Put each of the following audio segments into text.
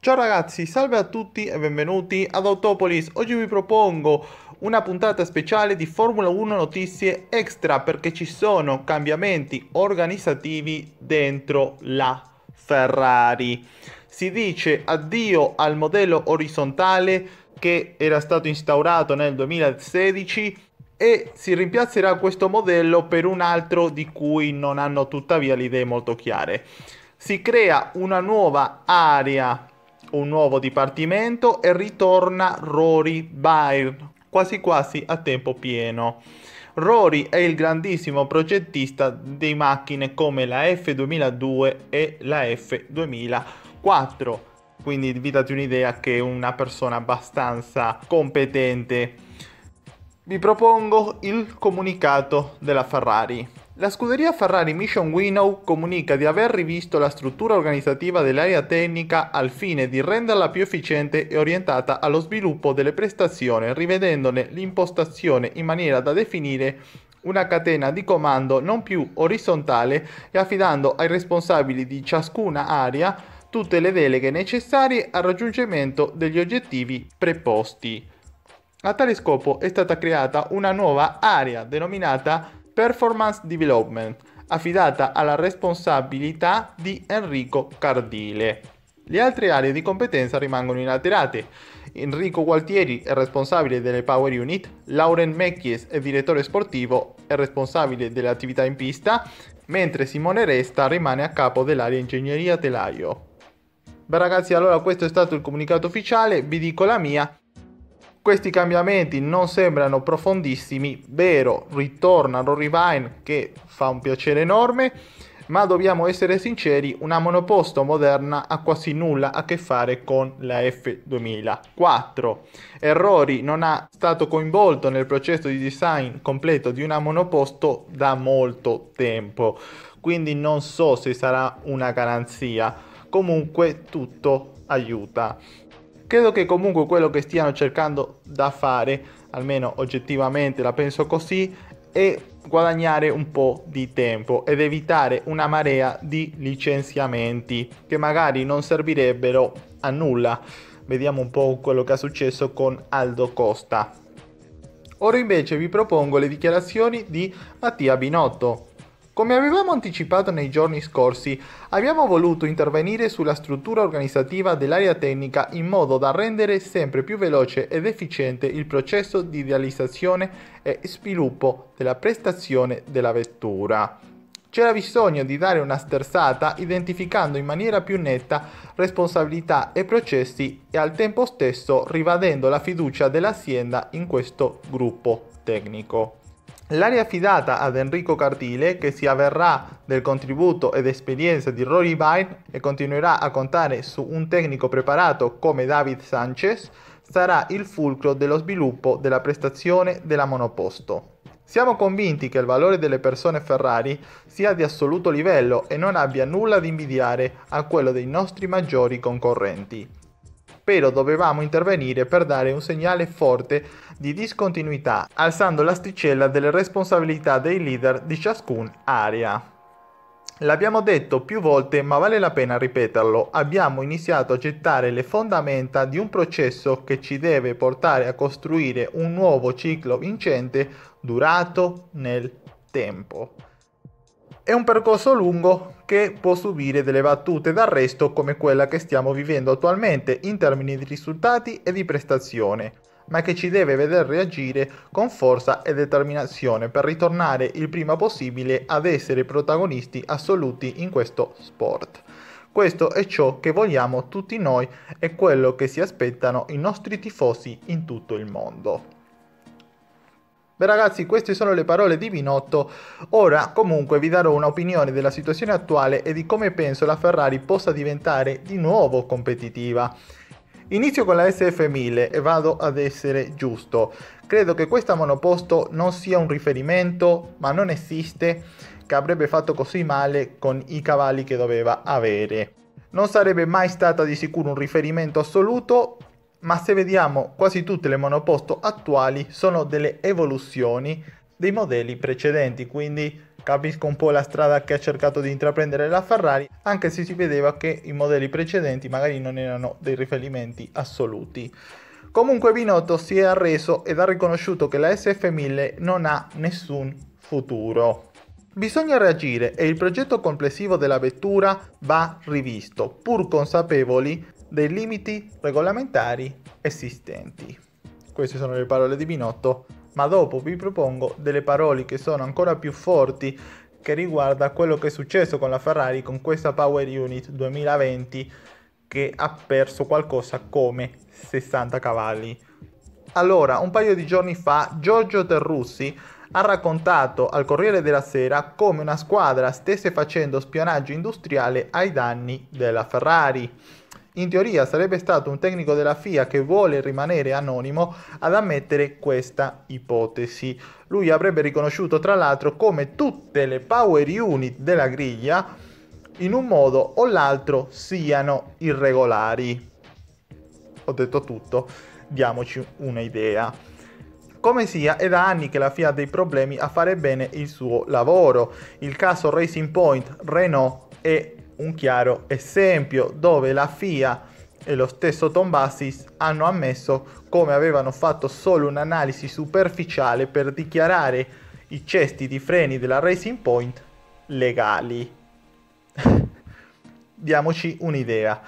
Ciao ragazzi, salve a tutti e benvenuti ad Autopolis. Oggi vi propongo una puntata speciale di Formula 1 notizie extra perché ci sono cambiamenti organizzativi dentro la Ferrari. Si dice addio al modello orizzontale che era stato instaurato nel 2016 e si rimpiazzerà questo modello per un altro di cui non hanno tuttavia le idee molto chiare. Si crea una nuova area, un nuovo dipartimento e ritorna Rory Byrne, quasi quasi a tempo pieno. Rory è il grandissimo progettista di macchine come la F2002 e la F2004, quindi vi date un'idea che è una persona abbastanza competente. Vi propongo il comunicato della Ferrari. La scuderia Ferrari Mission Winnow comunica di aver rivisto la struttura organizzativa dell'area tecnica al fine di renderla più efficiente e orientata allo sviluppo delle prestazioni, rivedendone l'impostazione in maniera da definire una catena di comando non più orizzontale e affidando ai responsabili di ciascuna area tutte le deleghe necessarie al raggiungimento degli obiettivi preposti. A tale scopo è stata creata una nuova area denominata Performance Development, affidata alla responsabilità di Enrico Cardile. Le altre aree di competenza rimangono inalterate. Enrico Gualtieri è responsabile delle Power Unit, Lauren Mecchies è direttore sportivo e responsabile delle attività in pista, mentre Simone Resta rimane a capo dell'area ingegneria telaio. Beh ragazzi, allora questo è stato il comunicato ufficiale, vi dico la mia. Questi cambiamenti non sembrano profondissimi, vero, ritorna Rory Byrne che fa un piacere enorme, ma dobbiamo essere sinceri, una monoposto moderna ha quasi nulla a che fare con la F2004 e Rory non è stato coinvolto nel processo di design completo di una monoposto da molto tempo, quindi non so se sarà una garanzia, comunque tutto aiuta. Credo che comunque quello che stiano cercando da fare, almeno oggettivamente la penso così, è guadagnare un po' di tempo ed evitare una marea di licenziamenti che magari non servirebbero a nulla. Vediamo un po' quello che è successo con Aldo Costa. Ora invece vi propongo le dichiarazioni di Mattia Binotto. Come avevamo anticipato nei giorni scorsi, abbiamo voluto intervenire sulla struttura organizzativa dell'area tecnica in modo da rendere sempre più veloce ed efficiente il processo di realizzazione e sviluppo della prestazione della vettura. C'era bisogno di dare una sterzata identificando in maniera più netta responsabilità e processi e al tempo stesso ribadendo la fiducia dell'azienda in questo gruppo tecnico. L'area affidata ad Enrico Cardile, che si avverrà del contributo ed esperienza di Rory Byrne e continuerà a contare su un tecnico preparato come David Sanchez, sarà il fulcro dello sviluppo della prestazione della monoposto. Siamo convinti che il valore delle persone Ferrari sia di assoluto livello e non abbia nulla da invidiare a quello dei nostri maggiori concorrenti. Però dovevamo intervenire per dare un segnale forte di discontinuità, alzando l'asticella delle responsabilità dei leader di ciascun area. L'abbiamo detto più volte, ma vale la pena ripeterlo, abbiamo iniziato a gettare le fondamenta di un processo che ci deve portare a costruire un nuovo ciclo vincente durato nel tempo. È un percorso lungo che può subire delle battute d'arresto come quella che stiamo vivendo attualmente in termini di risultati e di prestazione, ma che ci deve vedere reagire con forza e determinazione per ritornare il prima possibile ad essere protagonisti assoluti in questo sport. Questo è ciò che vogliamo tutti noi e quello che si aspettano i nostri tifosi in tutto il mondo. Beh ragazzi, queste sono le parole di Binotto. Ora comunque vi darò un'opinione della situazione attuale e di come penso la Ferrari possa diventare di nuovo competitiva. Inizio con la SF1000 e vado ad essere giusto. Credo che questa monoposto non sia un riferimento, ma non esiste, che avrebbe fatto così male con i cavalli che doveva avere. Non sarebbe mai stata di sicuro un riferimento assoluto, ma se vediamo quasi tutte le monoposto attuali sono delle evoluzioni dei modelli precedenti, quindi Capisco un po' la strada che ha cercato di intraprendere la Ferrari, anche se si vedeva che i modelli precedenti magari non erano dei riferimenti assoluti. Comunque Binotto si è arreso ed ha riconosciuto che la SF1000 non ha nessun futuro. Bisogna reagire e il progetto complessivo della vettura va rivisto, pur consapevoli dei limiti regolamentari esistenti. Queste sono le parole di Binotto, ma dopo vi propongo delle parole che sono ancora più forti, che riguarda quello che è successo con la Ferrari con questa Power Unit 2020 che ha perso qualcosa come 60 cavalli. Allora, un paio di giorni fa Giorgio Terrussi ha raccontato al Corriere della Sera come una squadra stesse facendo spionaggio industriale ai danni della Ferrari. In teoria sarebbe stato un tecnico della FIA che vuole rimanere anonimo ad ammettere questa ipotesi. Lui avrebbe riconosciuto tra l'altro come tutte le power unit della griglia in un modo o l'altro siano irregolari. Ho detto tutto, diamoci un'idea. Come sia, è da anni che la FIA ha dei problemi a fare bene il suo lavoro. Il caso Racing Point Renault è un chiaro esempio, dove la FIA e lo stesso Tom Bassis hanno ammesso come avevano fatto solo un'analisi superficiale per dichiarare i cesti di freni della Racing Point legali. Diamoci un'idea.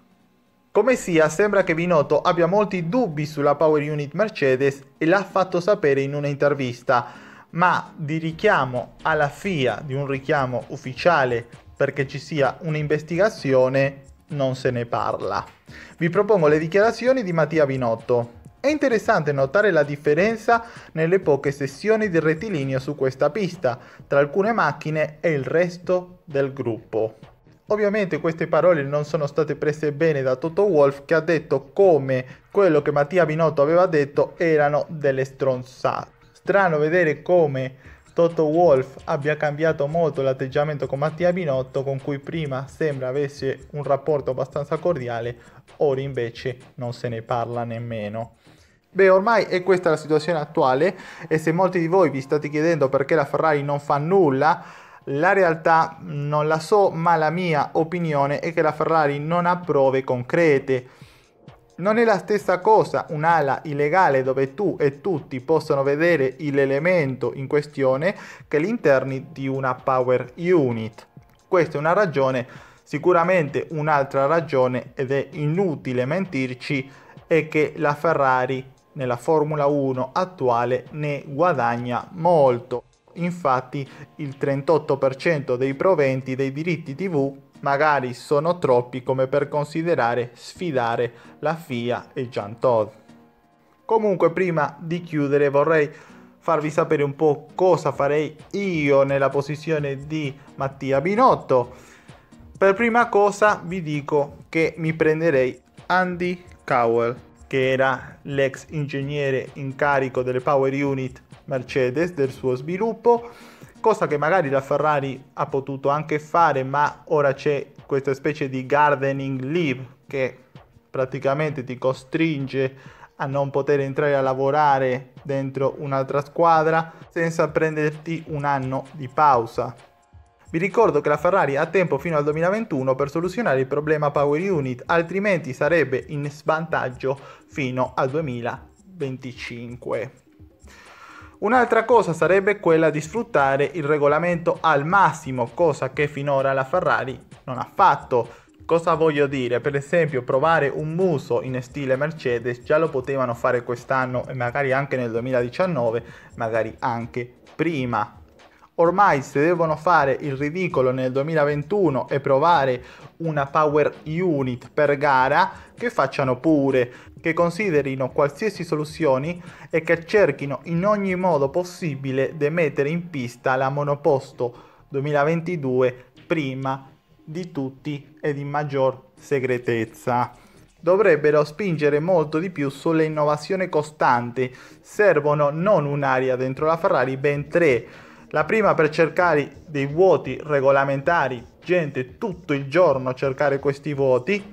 Come sia, sembra che Binotto abbia molti dubbi sulla Power Unit Mercedes e l'ha fatto sapere in un'intervista, ma di richiamo alla FIA, di un richiamo ufficiale perché ci sia un'investigazione, non se ne parla. Vi propongo le dichiarazioni di Mattia Binotto. È interessante notare la differenza nelle poche sessioni di rettilineo su questa pista tra alcune macchine e il resto del gruppo. Ovviamente queste parole non sono state prese bene da Toto Wolff, che ha detto come quello che Mattia Binotto aveva detto erano delle stronzate. Strano vedere come Toto Wolff abbia cambiato molto l'atteggiamento con Mattia Binotto, con cui prima sembra avesse un rapporto abbastanza cordiale, ora invece non se ne parla nemmeno. Beh, ormai è questa la situazione attuale, e se molti di voi vi state chiedendo perché la Ferrari non fa nulla, la realtà non la so, ma la mia opinione è che la Ferrari non ha prove concrete. Non è la stessa cosa un'ala illegale dove tu e tutti possono vedere l'elemento in questione che gli interni di una power unit. Questa è una ragione. Sicuramente un'altra ragione, ed è inutile mentirci, è che la Ferrari nella Formula 1 attuale ne guadagna molto. Infatti il 38% dei proventi dei diritti TV magari sono troppi come per considerare sfidare la FIA e Jean Todt. Comunque, prima di chiudere vorrei farvi sapere un po' cosa farei io nella posizione di Mattia Binotto. Per prima cosa vi dico che mi prenderei Andy Cowell, che era l'ex ingegnere in carico delle Power Unit Mercedes, del suo sviluppo, cosa che magari la Ferrari ha potuto anche fare, ma ora c'è questa specie di gardening leave che praticamente ti costringe a non poter entrare a lavorare dentro un'altra squadra senza prenderti un anno di pausa. Vi ricordo che la Ferrari ha tempo fino al 2021 per soluzionare il problema Power Unit, altrimenti sarebbe in svantaggio fino al 2025. Un'altra cosa sarebbe quella di sfruttare il regolamento al massimo, cosa che finora la Ferrari non ha fatto. Cosa voglio dire? Per esempio, provare un muso in stile Mercedes già lo potevano fare quest'anno e magari anche nel 2019, magari anche prima. Ormai se devono fare il ridicolo nel 2021 e provare una power unit per gara, che facciano pure, che considerino qualsiasi soluzioni e che cerchino in ogni modo possibile di mettere in pista la monoposto 2022 prima di tutti ed in maggior segretezza. Dovrebbero spingere molto di più sulle innovazioni costanti. Servono non un'area dentro la Ferrari, ben tre. La prima per cercare dei vuoti regolamentari, gente tutto il giorno a cercare questi vuoti.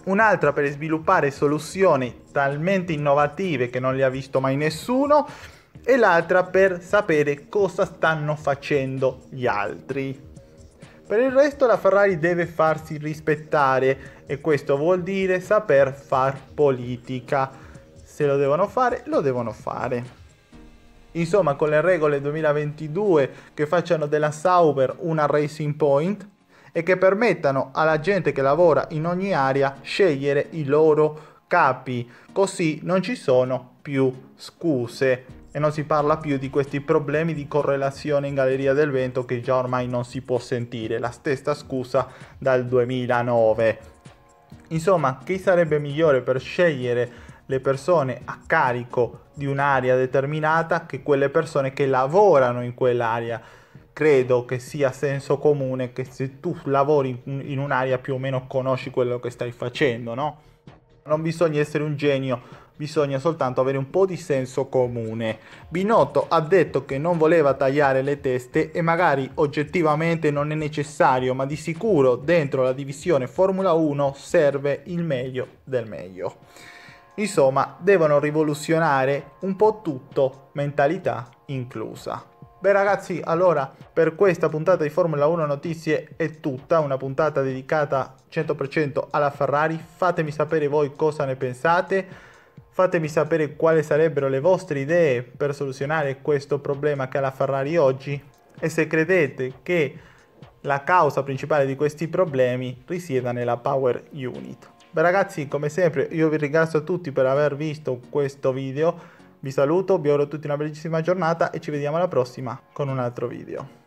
Un'altra per sviluppare soluzioni talmente innovative che non le ha visto mai nessuno. e l'altra per sapere cosa stanno facendo gli altri. Per il resto la Ferrari deve farsi rispettare e questo vuol dire saper far politica. Se lo devono fare, lo devono fare. Insomma, con le regole 2022 che facciano della Sauber una Racing Point e che permettano alla gente che lavora in ogni area scegliere i loro capi, così non ci sono più scuse e non si parla più di questi problemi di correlazione in Galleria del Vento che già ormai non si può sentire, la stessa scusa dal 2009. Insomma, chi sarebbe migliore per scegliere le persone a carico di un'area determinata che quelle persone che lavorano in quell'area? Credo che sia senso comune che se tu lavori in un'area più o meno conosci quello che stai facendo, no? Non bisogna essere un genio, bisogna soltanto avere un po' di senso comune. Binotto ha detto che non voleva tagliare le teste e magari oggettivamente non è necessario, ma di sicuro dentro la divisione Formula 1 serve il meglio del meglio. Insomma, devono rivoluzionare un po' tutto, mentalità inclusa. Beh ragazzi, allora per questa puntata di Formula 1 Notizie è tutta, una puntata dedicata 100% alla Ferrari. Fatemi sapere voi cosa ne pensate, fatemi sapere quali sarebbero le vostre idee per soluzionare questo problema che ha la Ferrari oggi e se credete che la causa principale di questi problemi risieda nella Power Unit. Beh ragazzi, come sempre io vi ringrazio tutti per aver visto questo video. Vi saluto, vi auguro a tutti una bellissima giornata e ci vediamo alla prossima con un altro video.